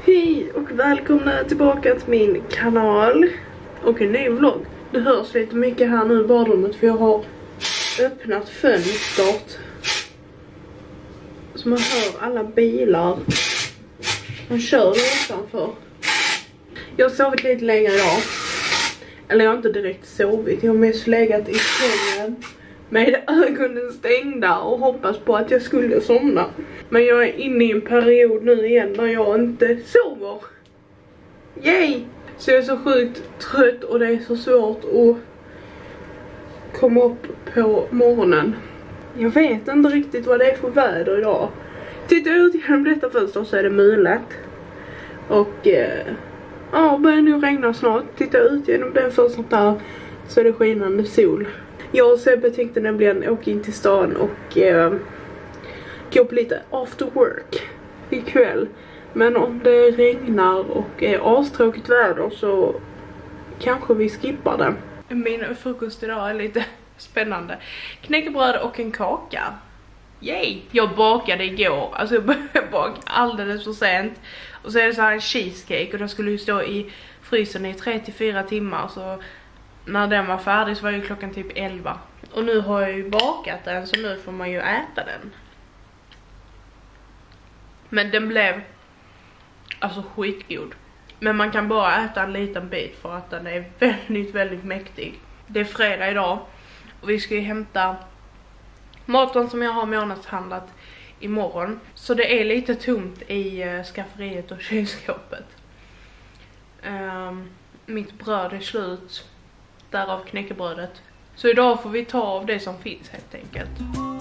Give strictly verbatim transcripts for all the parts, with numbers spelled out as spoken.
Hej och välkomna tillbaka till min kanal och en ny vlogg. Det hörs lite mycket här nu i badrummet för jag har öppnat fönstret så man hör alla bilar. Man kör utanför. Jag har sovit lite längre idag. Eller jag har inte direkt sovit. Jag har mest legat i sängen med ögonen stängda och hoppas på att jag skulle somna. Men jag är inne i en period nu igen när jag inte sover. Yay! Så jag är så sjukt trött och det är så svårt att komma upp på morgonen. Jag vet inte riktigt vad det är för väder idag. Tittar jag ut genom detta fönster så är det mulet. Och eh, ja, börjar nu regna snart. Tittar jag ut genom det fönstret där så är det skinande sol. Jag och Sebbe tänkte nämligen åka in till stan och eh, gå på lite after work ikväll. Men om det regnar och är astråkigt väder så kanske vi skippar det. Min frukost idag är lite spännande. Knäckebröd och en kaka. Yay! Jag bakade igår. Alltså jag började baka alldeles för sent. Och så är det så här en cheesecake och den skulle ju stå i frysen i tre till fyra timmar. Så när den var färdig så var ju klockan typ elva. Och nu har jag ju bakat den så nu får man ju äta den. Men den blev alltså skitgod. Men man kan bara äta en liten bit för att den är väldigt, väldigt mäktig. Det är fredag idag och vi ska ju hämta maten som jag har månadshandlat imorgon. Så det är lite tomt i uh, skafferiet och kylskåpet. Um, mitt bröd är slut. Därav knäckebrödet. Så idag får vi ta av det som finns helt enkelt.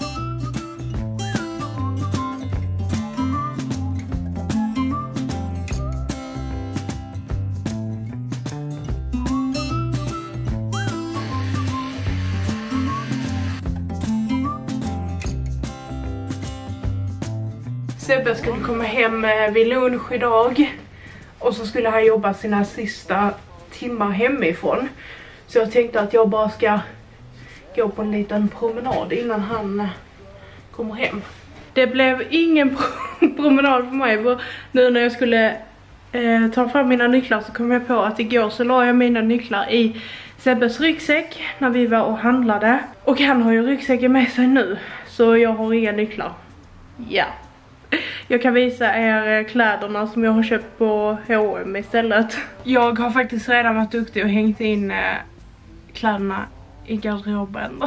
Sebbe skulle komma hem vid lunch idag. Och så skulle han jobba sina sista timmar hemifrån. Så jag tänkte att jag bara ska gå på en liten promenad innan han kommer hem. Det blev ingen promenad för mig. För nu när jag skulle eh, ta fram mina nycklar så kom jag på att igår så la jag mina nycklar i Sebbes ryggsäck när vi var och handlade. Och han har ju ryggsäcken med sig nu. Så jag har inga nycklar. Ja. Jag kan visa er kläderna som jag har köpt på H och M istället. Jag har faktiskt redan varit duktig och hängt in eh, kläderna i garderoben.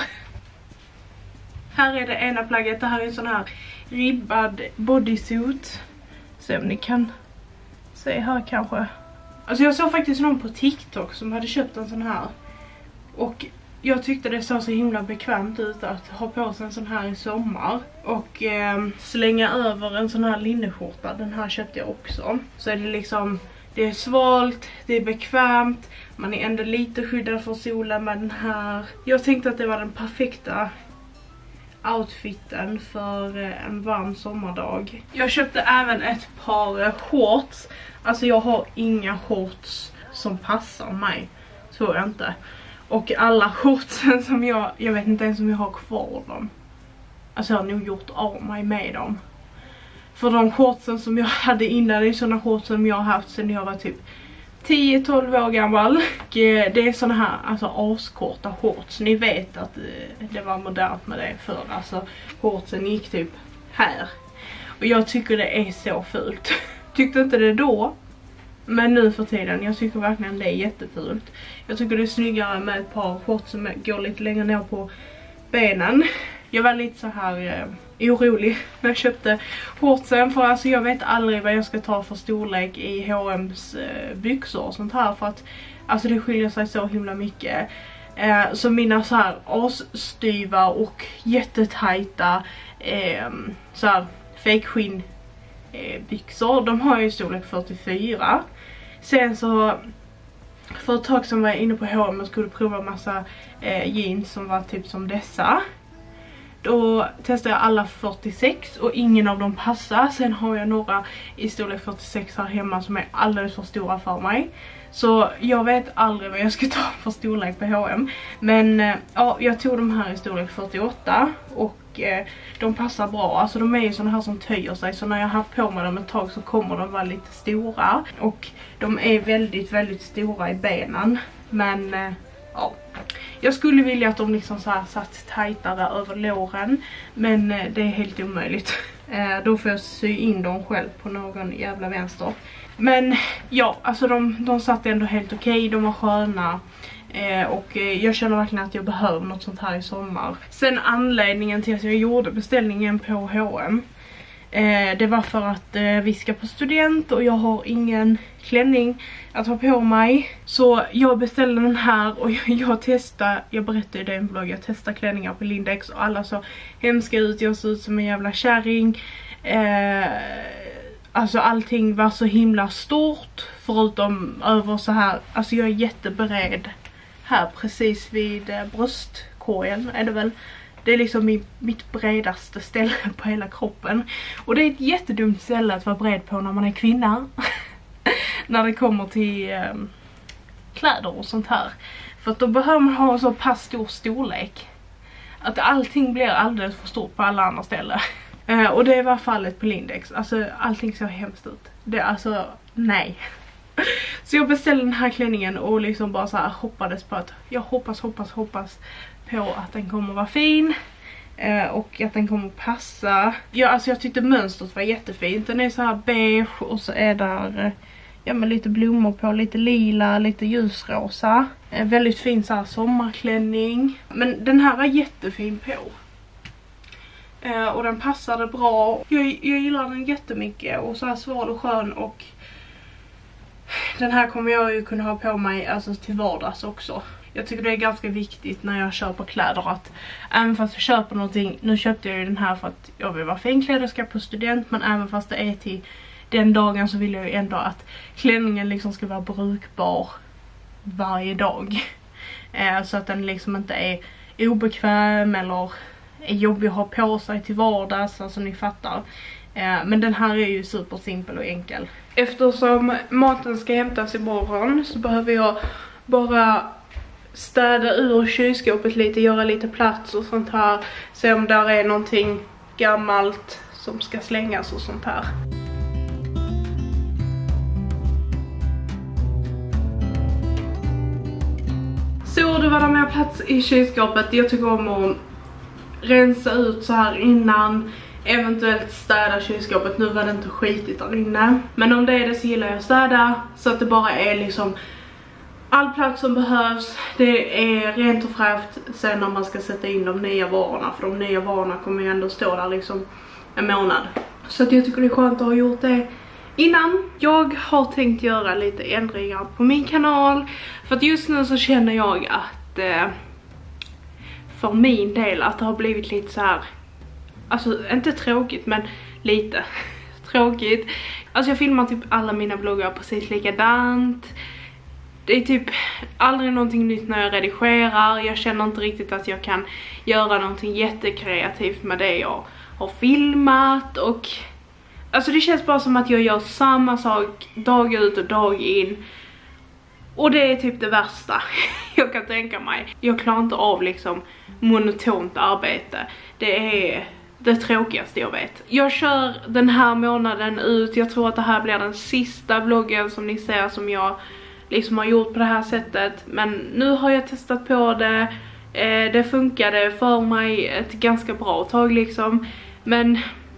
Här är det ena plagget. Det här är en sån här ribbad bodysuit. Se om ni kan se här kanske. Alltså jag såg faktiskt någon på TikTok som hade köpt en sån här. Och jag tyckte det såg så himla bekvämt ut att ha på sig en sån här i sommar. Och eh, slänga över en sån här linneskjorta. Den här köpte jag också. Så är det liksom, det är svalt, det är bekvämt. Man är ändå lite skyddad för solen med den här. Jag tänkte att det var den perfekta outfiten för en varm sommardag. Jag köpte även ett par shorts. Alltså jag har inga shorts som passar mig. Så är inte. Och alla shortsen som jag, jag vet inte ens om jag har kvar dem. Alltså jag har nog gjort av mig med dem. För de shortsen som jag hade innan, det är sådana shorts som jag har haft sedan jag var typ tio tolv år gammal. Och det är såna här alltså askorta shorts. Ni vet att det var modernt med det förr. Alltså shortsen gick typ här. Och jag tycker det är så fult. Tyckte inte det då. Men nu för tiden, jag tycker verkligen det är jättefult. Jag tycker det är snyggare med ett par shorts som går lite längre ner på benen. Jag var lite så här eh, orolig när jag köpte shortsen. För alltså jag vet aldrig vad jag ska ta för storlek i H och M's eh, byxor och sånt här. För att alltså det skiljer sig så himla mycket. Eh, så mina så här asstyva och jättetajta eh, så här fake skinn eh, byxor. De har ju storlek fyrtiofyra. Sen så för ett tag som var jag inne på H och M och skulle prova massa eh, jeans som var typ som dessa. Då testade jag alla fyrtiosex och ingen av dem passar. Sen har jag några i storlek fyrtiosex här hemma som är alldeles för stora för mig. Så jag vet aldrig vad jag ska ta för storlek på H och M. Men ja, jag tog de här i storlek fyrtioåtta och och eh, de passar bra. Alltså de är ju såna här som töjer sig, så när jag har haft på mig dem ett tag så kommer de vara lite stora. Och de är väldigt, väldigt stora i benen. Men eh, ja, jag skulle vilja att de liksom så här satt tajtare över låren, men eh, det är helt omöjligt. Eh, då får jag sy in dem själv på någon jävla vänster. Men ja, alltså de, de satt ändå helt okej, de var sköna. Eh, och eh, jag känner verkligen att jag behöver något sånt här i sommar. Sen anledningen till att jag gjorde beställningen på H och M, eh, det var för att eh, vi ska på student och jag har ingen klänning att ha på mig. Så jag beställde den här och jag, jag testade, jag berättade i den vloggen, jag testade klänningar på Lindex och alla så hemska ut, jag såg ut som en jävla kärring. Eh, alltså allting var så himla stort förutom över så här, alltså jag är jätteberedd här precis vid eh, bröstkorgen är det väl. Det är liksom mitt, mitt bredaste ställe på hela kroppen. Och det är ett jättedumt ställe att vara bred på när man är kvinna. När det kommer till eh, kläder och sånt här. För att då behöver man ha så pass stor storlek att allting blir alldeles för stort på alla andra ställen. Eh, och det var fallet på Lindex. Alltså allting så hemskt ut. Det är alltså, nej. Så jag beställde den här klänningen och liksom bara så här hoppades på att jag hoppas, hoppas, hoppas på att den kommer vara fin. Eh, och att den kommer passa. Ja, alltså jag tyckte mönstret var jättefint. Den är så här beige och så är där eh, ja, men lite blommor på, lite lila, lite ljusrosa. Eh, väldigt fin så här sommarklänning. Men den här var jättefin på. Eh, och den passade bra. Jag, jag gillar den jättemycket och så här sval och skön, och den här kommer jag ju kunna ha på mig alltså till vardags också. Jag tycker det är ganska viktigt när jag köper kläder att även fast jag köper någonting, nu köpte jag ju den här för att jag vill vara finklädd och ska på student, men även fast det är till den dagen så vill jag ju ändå att klänningen liksom ska vara brukbar varje dag. Eh, så att den liksom inte är obekväm eller är jobbig att ha på sig till vardags, alltså ni fattar. Eh, men den här är ju super simpel och enkel. Eftersom maten ska hämtas imorgon så behöver jag bara städa ur kylskåpet lite, göra lite plats och sånt här. Se om där är någonting gammalt som ska slängas och sånt här. Så det var där med plats i kylskåpet. Jag tycker om att rensa ut så här innan, eventuellt städa kylskåpet. Nu var det inte skitigt där inne, men om det är det så gillar jag att städa så att det bara är liksom all plats som behövs. Det är rent och fräscht sen när man ska sätta in de nya varorna, för de nya varorna kommer ju ändå stå där liksom en månad. Så att jag tycker det är skönt att ha gjort det innan. Jag har tänkt göra lite ändringar på min kanal, för att just nu så känner jag att eh, för min del att det har blivit lite så här, alltså inte tråkigt men lite tråkigt. Alltså jag filmar typ alla mina vloggar precis likadant. Det är typ aldrig någonting nytt när jag redigerar. Jag känner inte riktigt att jag kan göra någonting jättekreativt med det jag har filmat. Och alltså det känns bara som att jag gör samma sak dag ut och dag in. Och det är typ det värsta jag kan tänka mig. Jag klarar inte av liksom monotont arbete. Det är det tråkigaste jag vet. Jag kör den här månaden ut. Jag tror att det här blir den sista vloggen som ni ser som jag liksom har gjort på det här sättet. Men nu har jag testat på det. Eh, det funkade för mig ett ganska bra tag liksom. Men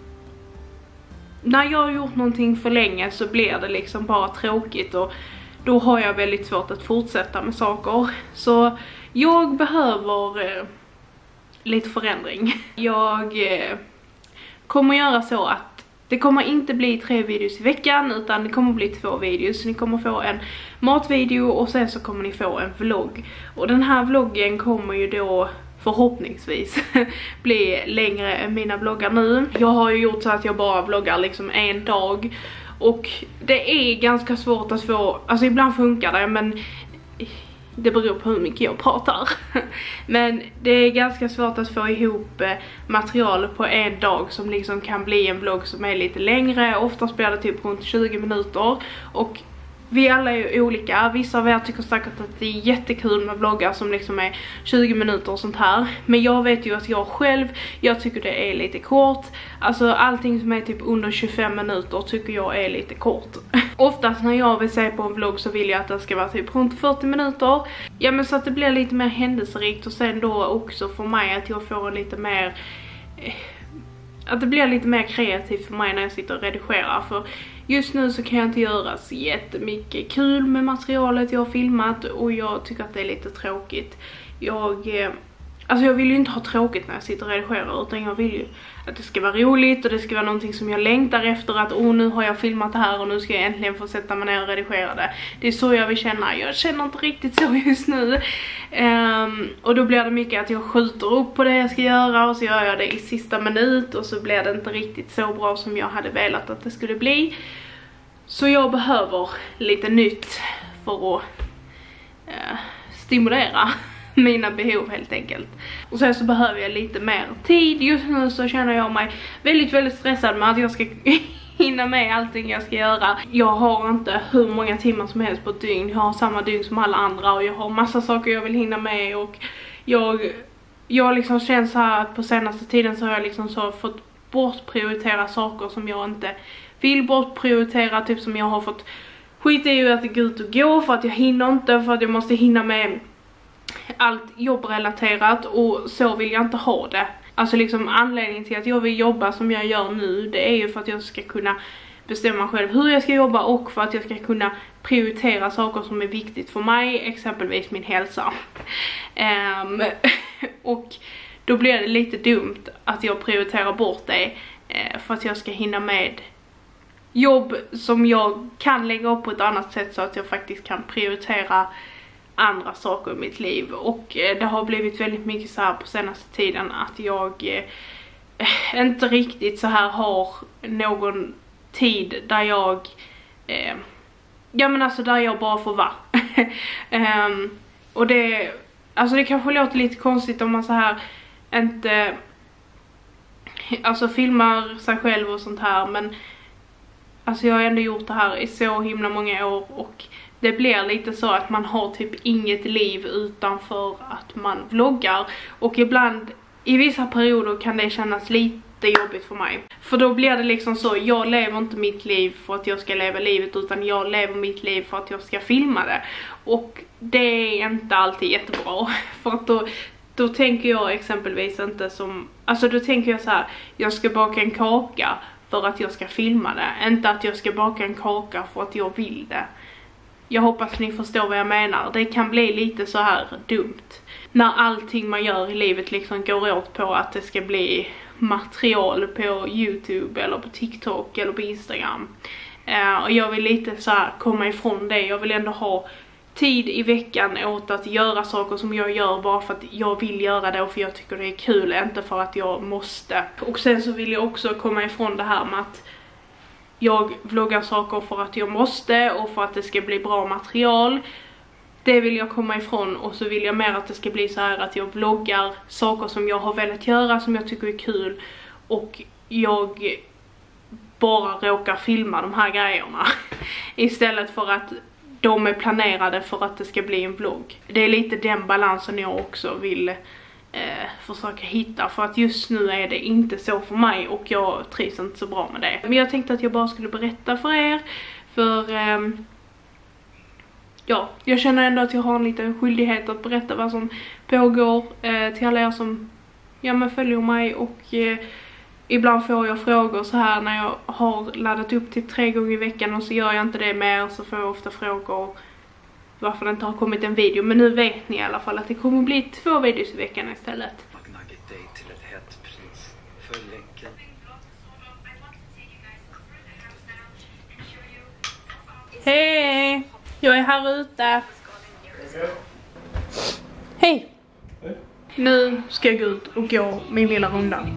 när jag har gjort någonting för länge så blir det liksom bara tråkigt. Och då har jag väldigt svårt att fortsätta med saker. Så jag behöver eh, lite förändring. Jag eh, kommer göra så att det kommer inte bli tre videos i veckan, utan det kommer bli två videos. Ni kommer få en matvideo och sen så kommer ni få en vlogg. Och den här vloggen kommer ju då förhoppningsvis bli längre än mina vloggar nu. Jag har ju gjort så att jag bara vloggar liksom en dag. Och det är ganska svårt att få, alltså ibland funkar det, men det beror på hur mycket jag pratar. Men det är ganska svårt att få ihop material på en dag som liksom kan bli en vlogg som är lite längre. Oftast blir det typ runt tjugo minuter. Och vi alla är ju olika. Vissa av er tycker säkert att det är jättekul med vloggar som liksom är tjugo minuter och sånt här. Men jag vet ju att jag själv, jag tycker det är lite kort. Alltså allting som är typ under tjugofem minuter tycker jag är lite kort. Oftast när jag vill se på en vlogg så vill jag att det ska vara typ runt fyrtio minuter. Ja, men så att det blir lite mer händelserikt och sen då också för mig att jag får lite mer... Att det blir lite mer kreativt för mig när jag sitter och redigerar. För just nu så kan jag inte göra så jättemycket kul med materialet jag har filmat. Och jag tycker att det är lite tråkigt. Jag... Alltså jag vill ju inte ha tråkigt när jag sitter och redigerar, utan jag vill ju att det ska vara roligt och det ska vara någonting som jag längtar efter, att åh, nu har jag filmat det här och nu ska jag äntligen få sätta mig ner och redigera det. Det är så jag vill känna. Jag känner inte riktigt så just nu. Um, och då blir det mycket att jag skjuter upp på det jag ska göra och så gör jag det i sista minut och så blir det inte riktigt så bra som jag hade velat att det skulle bli. Så jag behöver lite nytt för att uh, stimulera mina behov helt enkelt. Och sen så behöver jag lite mer tid. Just nu så känner jag mig väldigt väldigt stressad med att jag ska hinna med allting jag ska göra. Jag har inte hur många timmar som helst på ett dygn. Jag har samma dygn som alla andra och jag har massa saker jag vill hinna med. Och jag, jag liksom känner så här att på senaste tiden så har jag liksom så fått bortprioritera saker som jag inte vill bortprioritera. Typ som jag har fått skita i att gå ut och gå för att jag hinner inte, för att jag måste hinna med allt jobbrelaterat, och så vill jag inte ha det. Alltså liksom anledningen till att jag vill jobba som jag gör nu, det är ju för att jag ska kunna bestämma själv hur jag ska jobba och för att jag ska kunna prioritera saker som är viktigt för mig, exempelvis min hälsa. Um, och då blir det lite dumt att jag prioriterar bort det uh, för att jag ska hinna med jobb som jag kan lägga upp på ett annat sätt så att jag faktiskt kan prioritera andra saker i mitt liv. Och eh, det har blivit väldigt mycket så här på senaste tiden att jag eh, inte riktigt så här har någon tid där jag eh, ja men alltså där jag bara får vara. um, och det alltså det kanske låter lite konstigt om man så här inte alltså filmar sig själv och sånt här, men alltså jag har ändå gjort det här i så himla många år och det blir lite så att man har typ inget liv utanför att man vloggar. Och ibland, i vissa perioder kan det kännas lite jobbigt för mig. För då blir det liksom så, jag lever inte mitt liv för att jag ska leva livet, utan jag lever mitt liv för att jag ska filma det. Och det är inte alltid jättebra. För att då, då tänker jag exempelvis inte som, alltså då tänker jag så här, jag ska baka en kaka för att jag ska filma det. Inte att jag ska baka en kaka för att jag vill det. Jag hoppas ni förstår vad jag menar. Det kan bli lite så här dumt när allting man gör i livet liksom går åt på att det ska bli material på YouTube eller på TikTok eller på Instagram. Uh, och jag vill lite så här komma ifrån det. Jag vill ändå ha tid i veckan åt att göra saker som jag gör bara för att jag vill göra det och för jag tycker det är kul, inte för att jag måste. Och sen så vill jag också komma ifrån det här med att jag vloggar saker för att jag måste och för att det ska bli bra material. Det vill jag komma ifrån, och så vill jag mer att det ska bli så här att jag vloggar saker som jag har velat göra, som jag tycker är kul, och jag bara råkar filma de här grejerna istället för att de är planerade för att det ska bli en vlogg. Det är lite den balansen jag också vill Eh, försöka hitta, för att just nu är det inte så för mig och jag trivs inte så bra med det. Men jag tänkte att jag bara skulle berätta för er, för eh, ja, jag känner ändå att jag har en liten skyldighet att berätta vad som pågår eh, till alla er som ja, men följer mig. Och eh, ibland får jag frågor så här när jag har laddat upp typ tre gånger i veckan och så gör jag inte det mer, så får jag ofta frågor varför det inte har kommit en video. Men nu vet ni i alla fall att det kommer bli två videos i veckan istället. Till ett hett pris. För länken. Hej! Jag är här ute. Hej! Nu ska jag gå ut och gå min lilla runda.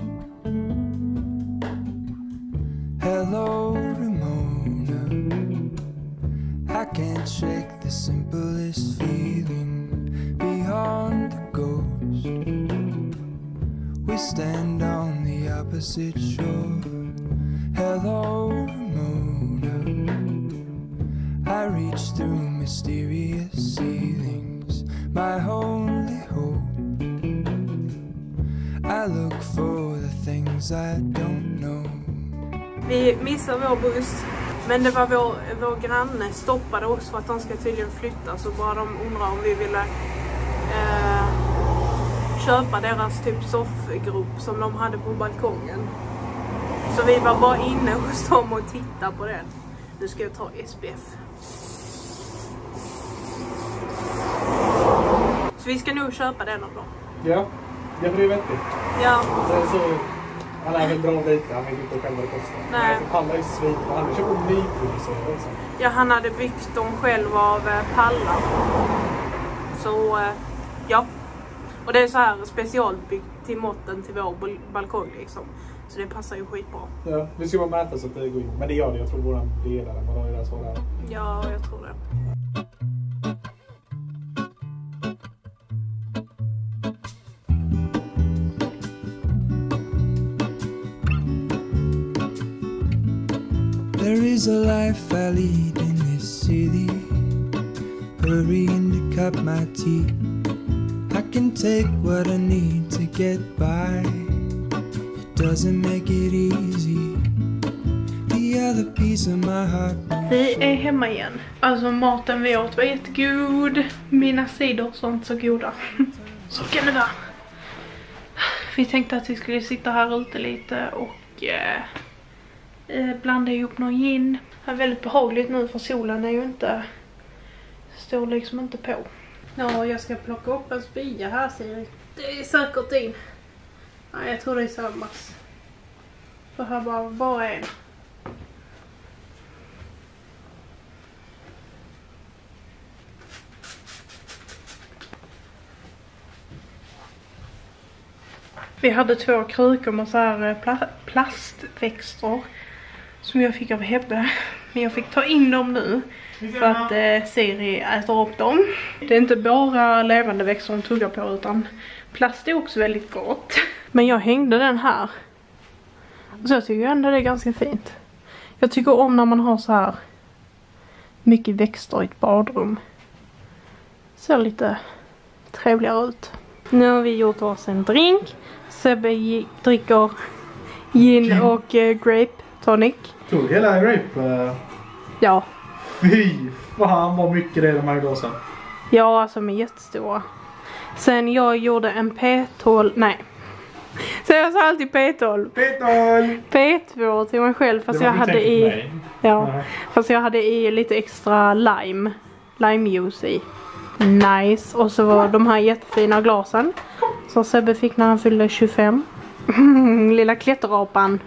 Hello, Ramona. I can't shake the simplest feeling beyond the ghost. We stand on the opposite shore. Hello, Ramona. I I reach through mysterious ceilings, my only hope. I look for the things I don't know. Vi missade vår buss, men det var vår, vår granne stoppade oss för att de ska tydligen flytta, så bara de undrar om vi ville eh, köpa deras typ soffgrupp som de hade på balkongen. Så vi var bara inne hos dem och tittade på den. Nu ska jag ta S P F. Så vi ska nog köpa den av dem. Ja, det blir vettigt. Ja. Sen så, han är väl bra lite, han vet inte själv vad det kostar. Nej. Men han är ju svin, han hade köpt en nyproducerad också. Ja, han hade byggt dem själv av eh, pallar. Så, eh, ja. Och det är så här specialbyggt till måtten till vår bal- balkong liksom. Så det passar ju skitbra. Ja, vi ska bara mäta så att det går in. Men det gör det, jag tror våran ledare, man har ju det så där. Ja, jag tror det. There is a life I lead in this city, hurrying to cut my teeth. I can take what I need to get by. It doesn't make it easy. The other piece of my heart. Vi är hemma igen. Alltså maten vi åt var jättegod. Mina sidor så inte så goda. Så kan det vara. Vi tänkte att vi skulle sitta här ute lite och eh, blanda ihop någon gin. Det är väldigt behagligt nu för solen är ju inte, står liksom inte på. Ja, jag ska plocka upp en spya här, Siri. Det är säkert in. Nej, jag tror det är sammas. För här var bara en. Vi hade två krukor med så här pla- plastväxter som jag fick av Hebbe. Men jag fick ta in dem nu för att eh, Siri äter upp dem. Det är inte bara levande växter de tuggar på, utan plast är också väldigt gott. Men jag hängde den här. Så jag tycker ändå det är ganska fint. Jag tycker om när man har så här mycket växter i ett badrum. Ser lite trevligare ut. Nu har vi gjort oss en drink. Sebbe dricker gin och eh, grape tonic. Tog hela grape? Uh... Ja. Fy fan vad mycket det är de här glasen. Ja, alltså de är jättestora. Sen jag gjorde en P tolv, nej. Så jag sa alltid P tolv. P tolv! P två till mig själv, fast jag hade i ja, nej. Fast jag hade i lite extra lime, lime juice i. Nice. Och så var de här jättefina glasen som Sebbe fick när han fyllde tjugofem. Lilla klätterapan.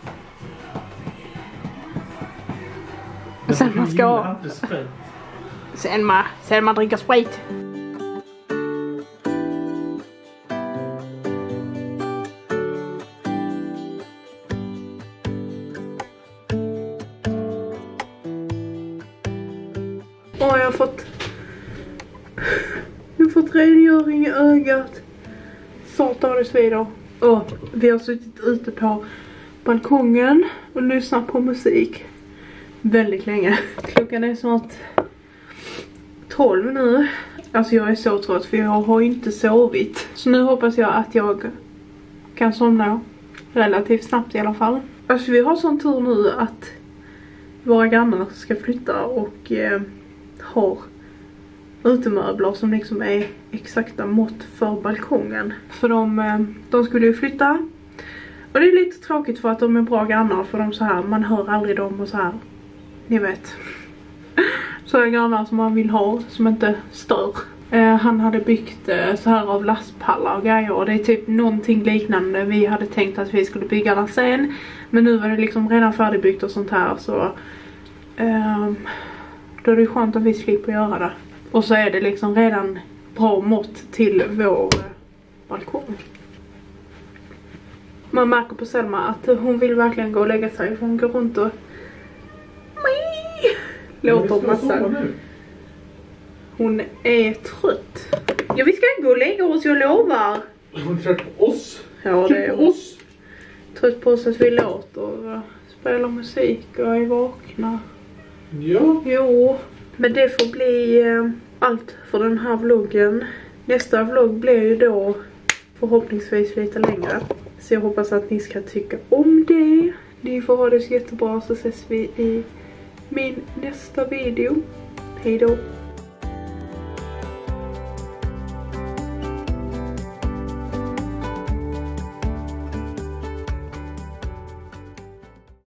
Sen man ska Sen man, sen man dricker sprit. Och jag har fått Jag har fått rengöring i ögat. Satan vad det svider. Och vi har suttit ute på balkongen och lyssnat på musik väldigt länge. Klockan är snart tolv nu. Alltså jag är så trött för jag har inte sovit. Så nu hoppas jag att jag kan somna relativt snabbt i alla fall. Alltså vi har sån tur nu att våra grannar ska flytta och eh, har utemöbler som liksom är exakta mått för balkongen. För de, eh, de skulle ju flytta. Och det är lite tråkigt för att de är bra grannar, för de så här, man hör aldrig dem och så här. Ni vet. Så är grannar som man vill ha, som inte stör. Eh, han hade byggt eh, så här av lastpallar och grejer. Och det är typ någonting liknande. Vi hade tänkt att vi skulle bygga där sen. Men nu var det liksom redan färdigbyggt och sånt här. Så eh, då är det skönt att vi slipper göra det. Och så är det liksom redan bra mått till vår eh, balkong. Man märker på Selma att hon vill verkligen gå och lägga sig. För hon går runt och låter massa. Hon är trött. Ja, vi ska gå och lägga oss, jag lovar. Hon är trött på oss. Ja, det är oss. Trött på oss att vi låter och spelar musik och är vakna. Ja. Jo. Men det får bli eh, allt för den här vloggen. Nästa vlogg blir ju då förhoppningsvis lite längre. Så jag hoppas att ni ska tycka om det. Ni får ha det så jättebra, så ses vi i min nästa video. Hej då!